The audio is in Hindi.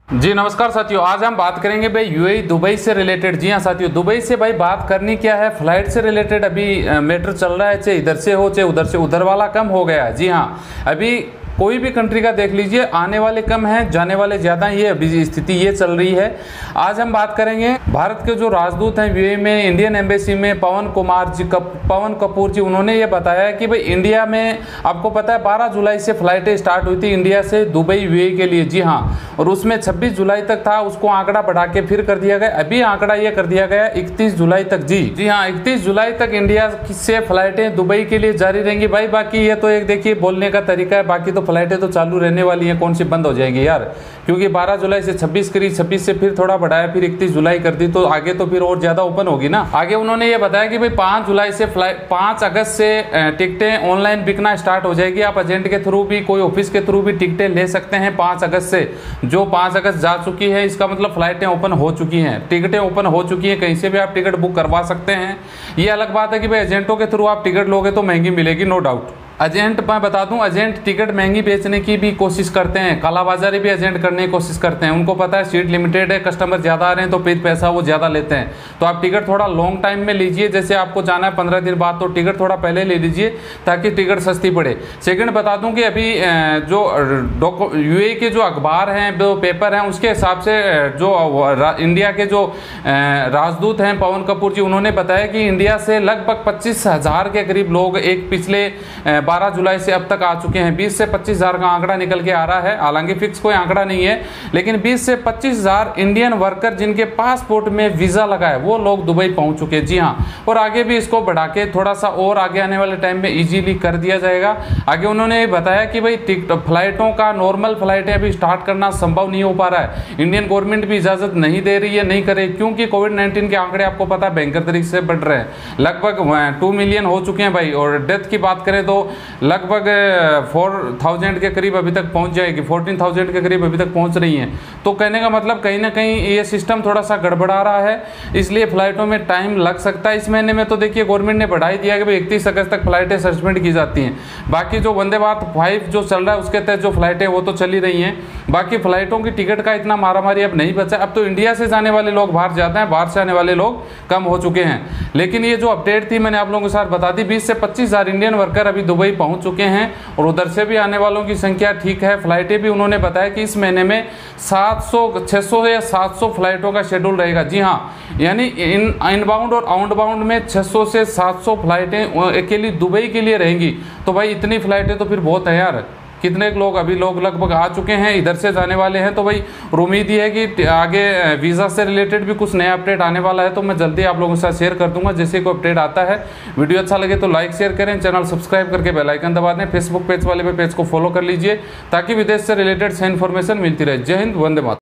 जी नमस्कार साथियों, आज हम बात करेंगे भाई यूएई दुबई से रिलेटेड। जी हाँ साथियों, दुबई से भाई बात करनी क्या है, फ्लाइट से रिलेटेड अभी मैटर चल रहा है, चाहे इधर से हो चाहे उधर से, उधर वाला कम हो गया है। जी हाँ, अभी कोई भी कंट्री का देख लीजिए, आने वाले कम हैं, जाने वाले ज़्यादा, ये अभी स्थिति ये चल रही है। आज हम बात करेंगे भारत के जो राजदूत हैं यूएई में, इंडियन एम्बेसी में, पवन कपूर जी, उन्होंने ये बताया कि भाई इंडिया में आपको पता है 12 जुलाई से फ्लाइटें स्टार्ट हुई थी इंडिया से दुबई यूएई के लिए। जी हाँ, और उसमें 26 जुलाई तक था, उसको आंकड़ा बढ़ा के फिर कर दिया गया, अभी आंकड़ा ये कर दिया गया 31 जुलाई तक। जी हाँ, 31 जुलाई तक इंडिया से फ्लाइटें दुबई के लिए जारी रहेंगी भाई। बाकी ये तो एक देखिए बोलने का तरीका है, बाकी तो फ्लाइटें तो चालू रहने वाली हैं, कौन सी बंद हो जाएंगी यार, क्योंकि 12 जुलाई से 26 करी, 26 से फिर थोड़ा बढ़ाया, फिर 31 जुलाई कर दी, तो आगे तो फिर और ज्यादा ओपन होगी ना। आगे उन्होंने ये बताया कि भाई 5 जुलाई से 5 अगस्त से टिकटें ऑनलाइन बिकना स्टार्ट हो जाएगी। आप एजेंट के थ्रू भी, कोई ऑफिस के थ्रू भी टिकटें ले सकते हैं 5 अगस्त से। जो 5 अगस्त जा चुकी है, इसका मतलब फ्लाइटें ओपन हो चुकी हैं, टिकटें ओपन हो चुकी हैं, कहीं से भी आप टिकट बुक करवा सकते हैं। ये अलग बात है कि भाई एजेंटों के थ्रू आप टिकट लोगे तो महंगी मिलेगी, नो डाउट। एजेंट मैं बता दूं, एजेंट टिकट महंगी बेचने की भी कोशिश करते हैं, कालाबाजारी भी एजेंट करने की कोशिश करते हैं। उनको पता है सीट लिमिटेड है, कस्टमर ज़्यादा आ रहे हैं, तो फिर पैसा वो ज़्यादा लेते हैं। तो आप टिकट थोड़ा लॉन्ग टाइम में लीजिए, जैसे आपको जाना है 15 दिन बाद, तो टिकट थोड़ा पहले ले लीजिए ताकि टिकट सस्ती पड़े। सेकंड बता दूं कि अभी जो यूएई के जो अखबार हैं, जो पेपर हैं, उसके हिसाब से जो इंडिया के जो राजदूत हैं पवन कपूर जी, उन्होंने बताया कि इंडिया से लगभग 25,000 के करीब लोग एक पिछले 12 जुलाई से अब तक आ चुके हैं। 20 से 25,000 का आंकड़ा निकल के आ रहा है, हालांकि फिक्स कोई आंकड़ा नहीं है, लेकिन 20 से 25,000 इंडियन वर्कर जिनके पासपोर्ट में वीजा लगा है, वो लोग दुबई पहुंच चुके हैं। जी हाँ, और आगे भी इसको बढ़ा के थोड़ा सा और आगे आने वाले टाइम में इजीली कर दिया जाएगा। आगे उन्होंने बताया कि भाई फ्लाइटों का, नॉर्मल फ्लाइटें अभी स्टार्ट करना संभव नहीं हो पा रहा है, इंडियन गवर्नमेंट भी इजाजत नहीं दे रही है, नहीं करे, क्योंकि कोविड-19 के आंकड़े आपको पता है भयंकर तरीके से बढ़ रहे हैं। लगभग 2 मिलियन हो चुके हैं भाई, और डेथ की बात करें तो लगभग 4,000 के करीब अभी तक पहुंच जाएगी, 14,000 के करीब अभी तक पहुंच रही हैं। तो कहने का मतलब कहीं ना कहीं ये सिस्टम थोड़ा सा गड़बड़ा रहा है, इसलिए फ्लाइटों में टाइम लग सकता है। इस महीने में तो देखिए गवर्नमेंट ने बढ़ा ही दिया कि भाई 31 अगस्त तक फ्लाइटें सस्पेंड की जाती हैं। बाकी जो वंदे भारत 5 जो चल रहा है, उसके तहत जो फ्लाइटें वो तो चली रही हैं। बाकी फ्लाइटों की टिकट का इतना मारामारी अब नहीं बचा, अब तो इंडिया से जाने वाले लोग बाहर ज़्यादा हैं, बाहर से आने वाले लोग कम हो चुके हैं। लेकिन ये जो अपडेट थी मैंने आप लोगों के साथ बता दी, 20 से 25,000 इंडियन वर्कर अभी दुबई पहुंच चुके हैं, और उधर से भी आने वालों की संख्या ठीक है। फ्लाइटें भी उन्होंने बताया कि इस महीने में 600 या 700 फ्लाइटों का शेड्यूल रहेगा। जी हाँ, यानी इनबाउंड और आउटबाउंड में 600 से 700 फ्लाइटें अकेली दुबई के लिए रहेंगी। तो भाई इतनी फ्लाइटें तो फिर बहुत है यार। कितने लोग अभी लोग लगभग आ चुके हैं, इधर से जाने वाले हैं, तो भाई उम्मीद ही है कि आगे वीज़ा से रिलेटेड भी कुछ नया अपडेट आने वाला है, तो मैं जल्दी आप लोगों के साथ शेयर कर दूंगा जैसे कोई अपडेट आता है। वीडियो अच्छा लगे तो लाइक शेयर करें, चैनल सब्सक्राइब करके बेल आइकन दबा दें, फेसबुक पेज वाले पे पेज को फॉलो कर लीजिए ताकि विदेश से रिलेटेड सही इन्फॉर्मेशन मिलती रहे। जय हिंद, वंदे मातरम।